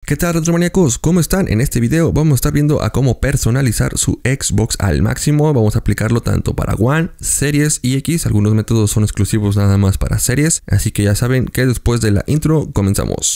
¿Qué tal, retromaníacos? ¿Cómo están? En este video vamos a estar viendo a cómo personalizar su Xbox al máximo. Vamos a aplicarlo tanto para One, Series y X. Algunos métodos son exclusivos nada más para Series, así que ya saben que después de la intro comenzamos.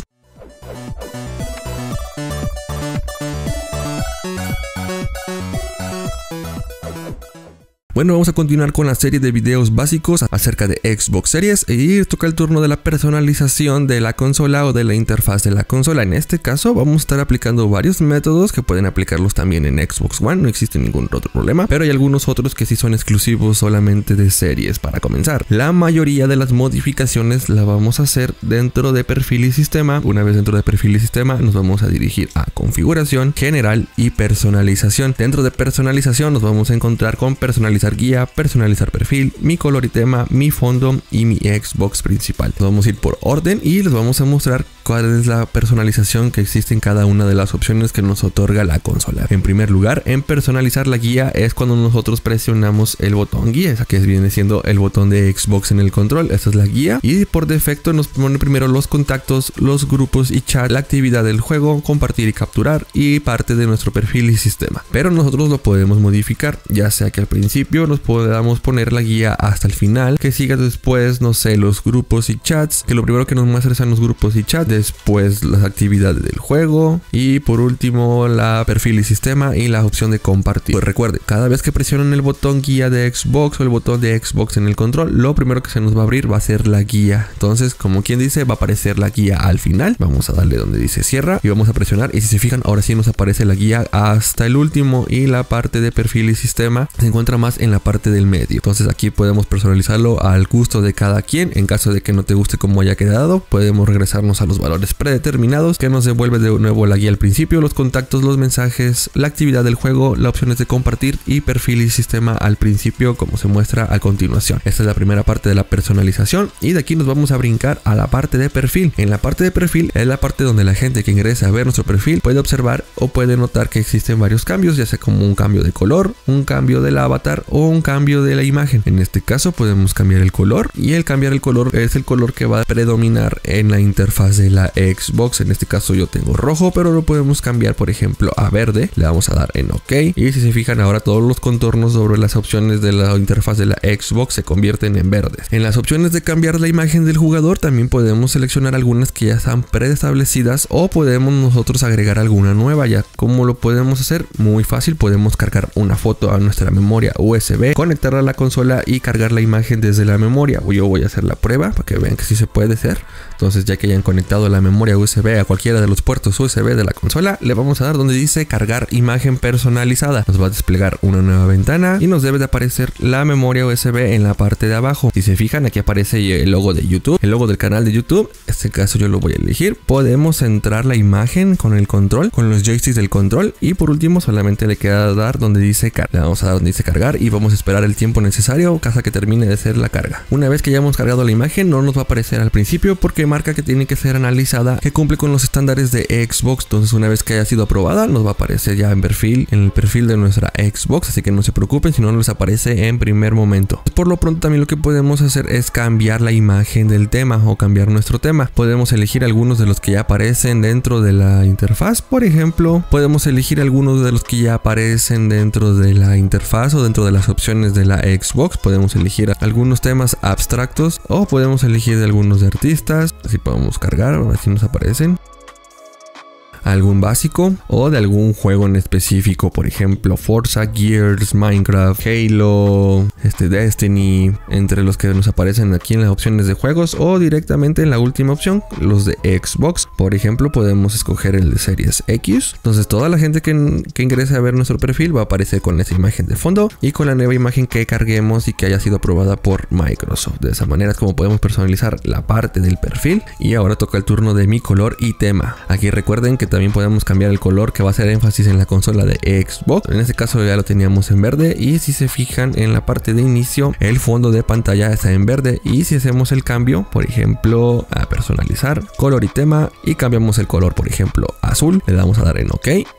Bueno, vamos a continuar con la serie de videos básicos acerca de Xbox Series y toca el turno de la personalización de la consola o de la interfaz de la consola. En este caso vamos a estar aplicando varios métodos que pueden aplicarlos también en Xbox One, no existe ningún otro problema, pero hay algunos otros que sí son exclusivos solamente de Series. Para comenzar, la mayoría de las modificaciones la vamos a hacer dentro de perfil y sistema. Una vez dentro de perfil y sistema nos vamos a dirigir a configuración, general y personalización. Dentro de personalización nos vamos a encontrar con personalizar guía, personalizar perfil, mi color y tema, mi fondo y mi Xbox principal. Nos vamos a ir por orden y les vamos a mostrar cuál es la personalización que existe en cada una de las opciones que nos otorga la consola. En primer lugar, en personalizar la guía es cuando nosotros presionamos el botón guía, esa que viene siendo el botón de Xbox en el control. Esta es la guía y por defecto nos pone primero los contactos, los grupos y chat, la actividad del juego, compartir y capturar y parte de nuestro perfil y sistema. Pero nosotros lo podemos modificar, ya sea que al principio nos podamos poner la guía hasta el final, que siga después, no sé, los grupos y chats, que lo primero que nos muestre sean los grupos y chats, después las actividades del juego y por último la perfil y sistema y la opción de compartir. Pues recuerde, cada vez que presionen el botón guía de Xbox o el botón de Xbox en el control, lo primero que se nos va a abrir va a ser la guía. Entonces, como quien dice, va a aparecer la guía al final. Vamos a darle donde dice cierra y vamos a presionar, y si se fijan, ahora sí nos aparece la guía hasta el último, y la parte de perfil y sistema se encuentra más en la parte del medio. Entonces aquí podemos personalizarlo al gusto de cada quien. En caso de que no te guste cómo haya quedado, podemos regresarnos a los valores predeterminados, que nos devuelve de nuevo la guía al principio, los contactos, los mensajes, la actividad del juego, las opciones de compartir y perfil y sistema al principio, como se muestra a continuación. Esta es la primera parte de la personalización, y de aquí nos vamos a brincar a la parte de perfil. En la parte de perfil es la parte donde la gente que ingresa a ver nuestro perfil puede observar o puede notar que existen varios cambios, ya sea como un cambio de color, un cambio del avatar o un cambio de la imagen. En este caso podemos cambiar el color, y el cambiar el color es el color que va a predominar en la interfaz de la Xbox. En este caso yo tengo rojo, pero lo podemos cambiar por ejemplo a verde. Le vamos a dar en OK, y si se fijan, ahora todos los contornos sobre las opciones de la interfaz de la Xbox se convierten en verdes. En las opciones de cambiar la imagen del jugador también podemos seleccionar algunas que ya están preestablecidas, o podemos nosotros agregar alguna nueva. Ya como lo podemos hacer, muy fácil, podemos cargar una foto a nuestra memoria USB, conectarla a la consola y cargar la imagen desde la memoria. Yo voy a hacer la prueba para que vean que sí se puede hacer. Entonces, ya que hayan conectado la memoria USB a cualquiera de los puertos USB de la consola, le vamos a dar donde dice cargar imagen personalizada. Nos va a desplegar una nueva ventana y nos debe de aparecer la memoria USB en la parte de abajo. Si se fijan, aquí aparece el logo de YouTube, el logo del canal de YouTube. En este caso yo lo voy a elegir. Podemos centrar la imagen con el control, con los joysticks del control, y por último solamente le queda dar donde dice cargar. Le vamos a dar donde dice cargar y vamos a esperar el tiempo necesario hasta que termine de hacer la carga. Una vez que hayamos cargado la imagen, no nos va a aparecer al principio porque marca que tiene que ser analizada, que cumple con los estándares de Xbox. Entonces, una vez que haya sido aprobada, nos va a aparecer ya en el perfil de nuestra Xbox, así que no se preocupen si no nos aparece en primer momento. Por lo pronto, también lo que podemos hacer es cambiar la imagen del tema o cambiar nuestro tema. Podemos elegir algunos de los que ya aparecen dentro de la interfaz. Por ejemplo, podemos elegir algunos de los que ya aparecen dentro de la interfaz o dentro de las opciones de la Xbox. Podemos elegir algunos temas abstractos, o podemos elegir de algunos de artistas. Así podemos cargar, así nos aparecen. Algún básico o de algún juego en específico, por ejemplo Forza, Gears, Minecraft, Halo, Destiny, entre los que nos aparecen aquí en las opciones de juegos, o directamente en la última opción, los de Xbox. Por ejemplo, podemos escoger el de Series X. Entonces toda la gente que ingrese a ver nuestro perfil va a aparecer con esa imagen de fondo y con la nueva imagen que carguemos y que haya sido aprobada por Microsoft. De esa manera es como podemos personalizar la parte del perfil. Y ahora toca el turno de mi color y tema. Aquí recuerden que también podemos cambiar el color que va a hacer énfasis en la consola de Xbox. En este caso ya lo teníamos en verde, y si se fijan en la parte de inicio, el fondo de pantalla está en verde. Y si hacemos el cambio, por ejemplo, a personalizar color y tema, y cambiamos el color, por ejemplo, azul, le damos a dar en OK,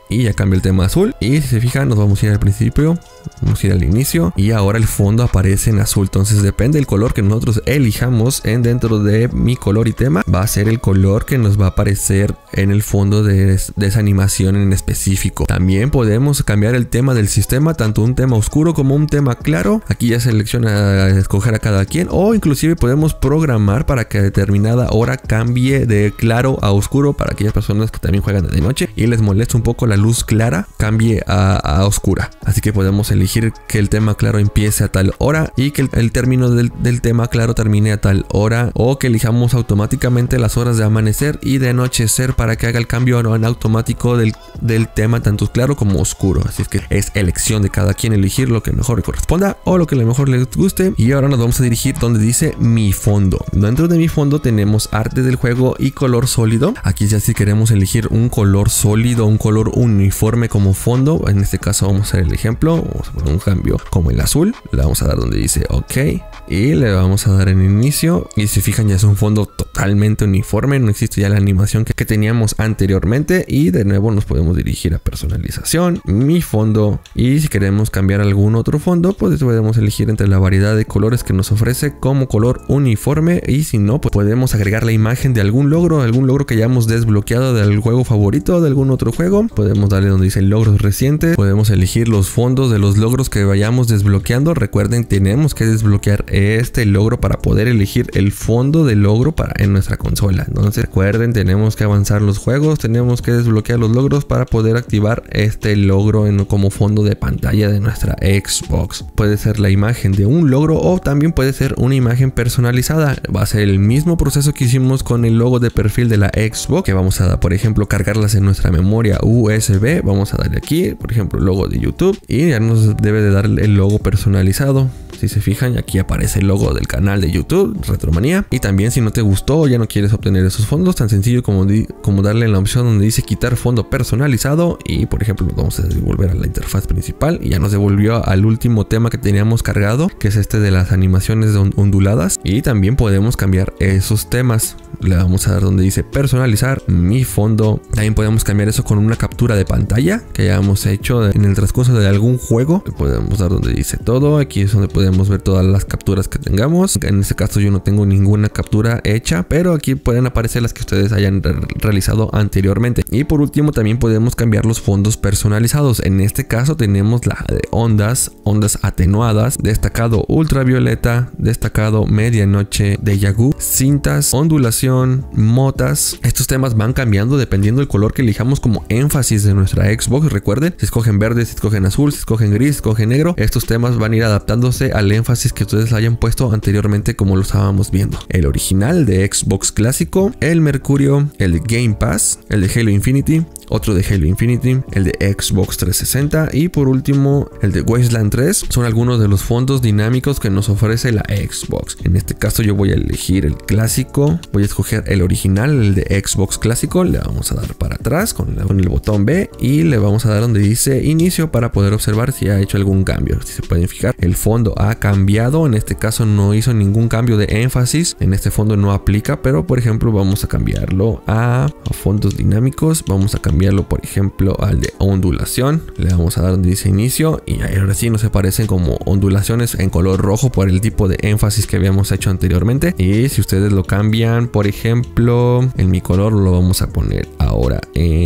y ya cambia el tema azul. Y si se fijan, nos vamos a ir al principio, vamos a ir al inicio y ahora el fondo aparece en azul. Entonces depende del color que nosotros elijamos dentro de mi color y tema, va a ser el color que nos va a aparecer en el fondo de esa animación en específico. También podemos cambiar el tema del sistema, tanto un tema oscuro como un tema claro. Aquí ya selecciona escoger a cada quien, o inclusive podemos programar para que a determinada hora cambie de claro a oscuro para aquellas personas que también juegan de noche y les molesta un poco la luz clara, cambie a oscura. Así que podemos elegir que el tema claro empiece a tal hora y que el término del tema claro termine a tal hora, o que elijamos automáticamente las horas de amanecer y de anochecer para que haga el cambio en automático del tema tanto claro como oscuro. Así es que es elección de cada quien elegir lo que mejor le corresponda o lo que mejor les guste. Y ahora nos vamos a dirigir donde dice mi fondo. Dentro de mi fondo tenemos arte del juego y color sólido. Aquí ya si queremos elegir un color sólido, un color uniforme como fondo, en este caso vamos a hacer el ejemplo, vamos a poner un cambio como el azul, le vamos a dar donde dice ok y le vamos a dar en inicio, y si fijan ya es un fondo totalmente uniforme, no existe ya la animación que teníamos anteriormente. Y de nuevo nos podemos dirigir a personalización, mi fondo, y si queremos cambiar algún otro fondo pues podemos elegir entre la variedad de colores que nos ofrece como color uniforme, y si no pues podemos agregar la imagen de algún logro que hayamos desbloqueado del juego favorito, de algún otro juego. Podemos darle donde dice logros recientes, podemos elegir los fondos de los logros que vayamos desbloqueando. Recuerden, tenemos que desbloquear este logro para poder elegir el fondo del logro en nuestra consola. Entonces recuerden, tenemos que avanzar los juegos, tenemos que desbloquear los logros para poder activar este logro como fondo de pantalla de nuestra Xbox. Puede ser la imagen de un logro o también puede ser una imagen personalizada. Va a ser el mismo proceso que hicimos con el logo de perfil de la Xbox, que vamos a, por ejemplo, cargarlas en nuestra memoria USB. Vamos a darle aquí, por ejemplo, logo de YouTube, y ya nos debe de dar el logo personalizado. Si se fijan, aquí aparece el logo del canal de YouTube, Retromanía. Y también si no te gustó o ya no quieres obtener esos fondos, tan sencillo como darle en la opción donde dice quitar fondo personalizado. Y por ejemplo, vamos a devolver a la interfaz principal y ya nos devolvió al último tema que teníamos cargado, que es este de las animaciones onduladas. Y también podemos cambiar esos temas. Le vamos a dar donde dice personalizar mi fondo. También podemos cambiar eso con una captura de pantalla que hayamos hecho en el transcurso de algún juego. Le podemos dar donde dice todo. Aquí es donde podemos ver todas las capturas que tengamos. En este caso yo no tengo ninguna captura hecha, pero aquí pueden aparecer las que ustedes hayan realizado anteriormente. Y por último también podemos cambiar los fondos personalizados. En este caso tenemos la de ondas atenuadas, destacado ultravioleta, destacado medianoche, déjà vu, cintas, ondulación, motas. Estos temas van cambiando dependiendo del color que elijamos como énfasis de nuestra Xbox. Recuerden, si escogen verde, si escogen azul, si escogen gris, si escogen negro, estos temas van a ir adaptándose al énfasis que ustedes hayan puesto anteriormente, como lo estábamos viendo. El original de Xbox clásico, el Mercurio, el de Game Pass, el de Halo Infinity, otro de Halo Infinity, el de Xbox 360 y por último el de Wasteland 3. Son algunos de los fondos dinámicos que nos ofrece la Xbox. En este caso yo voy a elegir el clásico, voy a escoger el original, el de Xbox clásico. Le vamos a dar para atrás con el botón B y le vamos a dar donde dice inicio para poder observar si ha hecho algún cambio. Si se pueden fijar, el fondo ha cambiado. En este caso no hizo ningún cambio de énfasis, en este fondo no aplica, pero por ejemplo vamos a cambiarlo a fondos dinámicos. Vamos a cambiarlo por ejemplo al de ondulación. Le vamos a dar donde dice inicio y ahora sí nos aparecen como ondulaciones en color rojo por el tipo de énfasis que habíamos hecho anteriormente. Y si ustedes lo cambian, por ejemplo en mi color lo vamos a poner ahora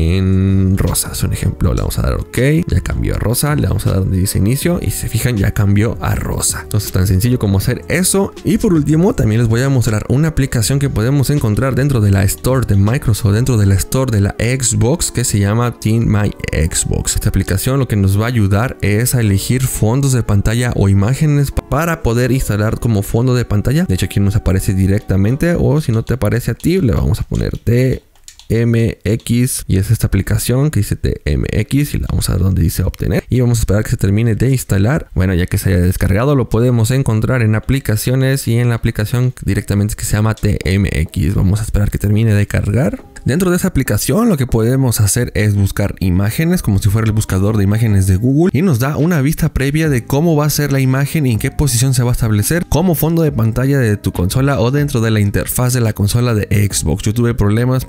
en rosa, es un ejemplo. Le vamos a dar ok, ya cambió a rosa. Le vamos a dar donde dice inicio y si se fijan ya cambió a rosa. Entonces tan sencillo como hacer eso. Y por último también les voy a mostrar una aplicación que podemos encontrar dentro de la Store de Microsoft, dentro de la Store de la Xbox, que se llama Team My Xbox. Esta aplicación lo que nos va a ayudar es a elegir fondos de pantalla o imágenes para poder instalar como fondo de pantalla. De hecho aquí nos aparece directamente, o si no te aparece a ti le vamos a poner TMX y es esta aplicación que dice TMX y le vamos a dar donde dice obtener y vamos a esperar que se termine de instalar. Bueno, ya que se haya descargado lo podemos encontrar en aplicaciones y en la aplicación directamente que se llama TMX. Vamos a esperar que termine de cargar. Dentro de esa aplicación lo que podemos hacer es buscar imágenes como si fuera el buscador de imágenes de Google y nos da una vista previa de cómo va a ser la imagen y en qué posición se va a establecer como fondo de pantalla de tu consola o dentro de la interfaz de la consola de Xbox. Yo tuve problemas para ejecutar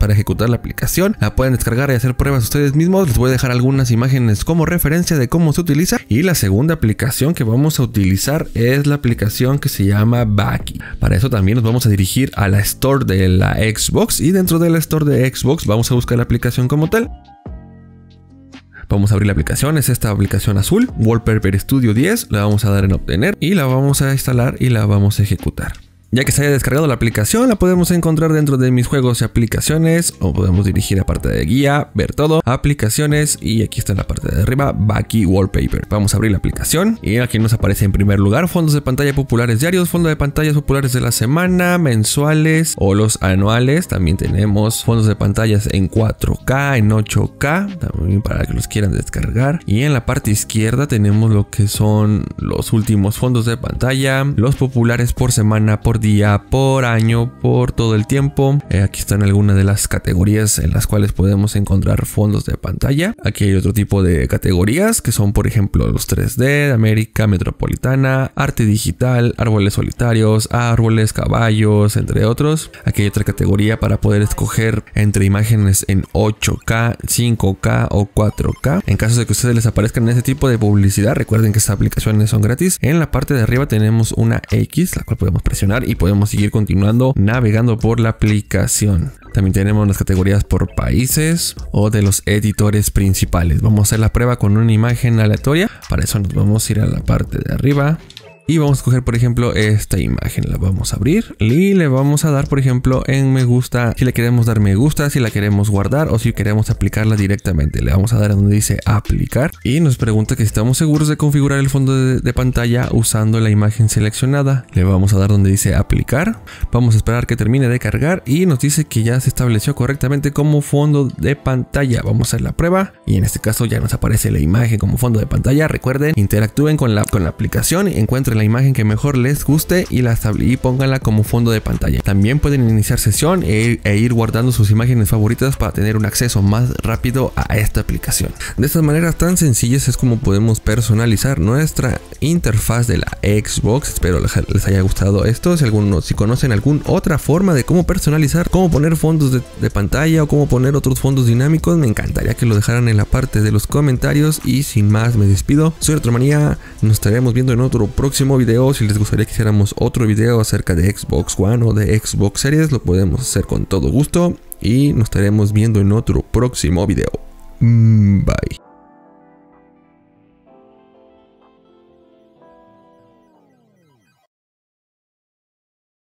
la aplicación, la pueden descargar y hacer pruebas ustedes mismos. Les voy a dejar algunas imágenes como referencia de cómo se utiliza. Y la segunda aplicación que vamos a utilizar es la aplicación que se llama Baki. Para eso también nos vamos a dirigir a la Store de la Xbox, y dentro de la Store de Xbox vamos a buscar la aplicación como tal. Vamos a abrir la aplicación, es esta aplicación azul, Wallpaper Studio 10, le vamos a dar en obtener y la vamos a instalar y la vamos a ejecutar. Ya que se haya descargado la aplicación, la podemos encontrar dentro de mis juegos y aplicaciones, o podemos dirigir a parte de guía, ver todo, aplicaciones, y aquí está en la parte de arriba, Baki Wallpaper. Vamos a abrir la aplicación y aquí nos aparece en primer lugar fondos de pantalla populares diarios, fondos de pantallas populares de la semana, mensuales o los anuales. También tenemos fondos de pantallas en 4K, en 8K, también para que los quieran descargar. Y en la parte izquierda tenemos lo que son los últimos fondos de pantalla, los populares por semana, por día, por año, por todo el tiempo. Aquí están algunas de las categorías en las cuales podemos encontrar fondos de pantalla. Aquí hay otro tipo de categorías que son, por ejemplo, los 3D, América Metropolitana, arte digital, árboles solitarios, árboles, caballos, entre otros. Aquí hay otra categoría para poder escoger entre imágenes en 8K, 5K o 4K. En caso de que a ustedes les aparezcan ese tipo de publicidad, recuerden que estas aplicaciones son gratis. En la parte de arriba tenemos una X, la cual podemos presionar y podemos seguir continuando navegando por la aplicación. También tenemos las categorías por países o de los editores principales. Vamos a hacer la prueba con una imagen aleatoria. Para eso nos vamos a ir a la parte de arriba. Y vamos a escoger, por ejemplo, esta imagen. La vamos a abrir y le vamos a dar, por ejemplo, en me gusta. Si le queremos dar me gusta, si la queremos guardar o si queremos aplicarla directamente. Le vamos a dar donde dice aplicar. Y nos pregunta que si estamos seguros de configurar el fondo de pantalla usando la imagen seleccionada. Le vamos a dar donde dice aplicar. Vamos a esperar que termine de cargar y nos dice que ya se estableció correctamente como fondo de pantalla. Vamos a hacer la prueba y en este caso ya nos aparece la imagen como fondo de pantalla. Recuerden, interactúen con la aplicación, encuentren la imagen que mejor les guste y pónganla como fondo de pantalla. También pueden iniciar sesión e ir guardando sus imágenes favoritas para tener un acceso más rápido a esta aplicación. De estas maneras tan sencillas es como podemos personalizar nuestra interfaz de la Xbox. Espero les haya gustado esto. Si conocen alguna otra forma de cómo personalizar, cómo poner fondos de pantalla o cómo poner otros fondos dinámicos, me encantaría que lo dejaran en la parte de los comentarios. Y sin más me despido. Soy Retromanía, nos estaremos viendo en otro próximo video. Si les gustaría que hiciéramos otro video acerca de Xbox One o de Xbox Series, lo podemos hacer con todo gusto y nos estaremos viendo en otro próximo video. Bye.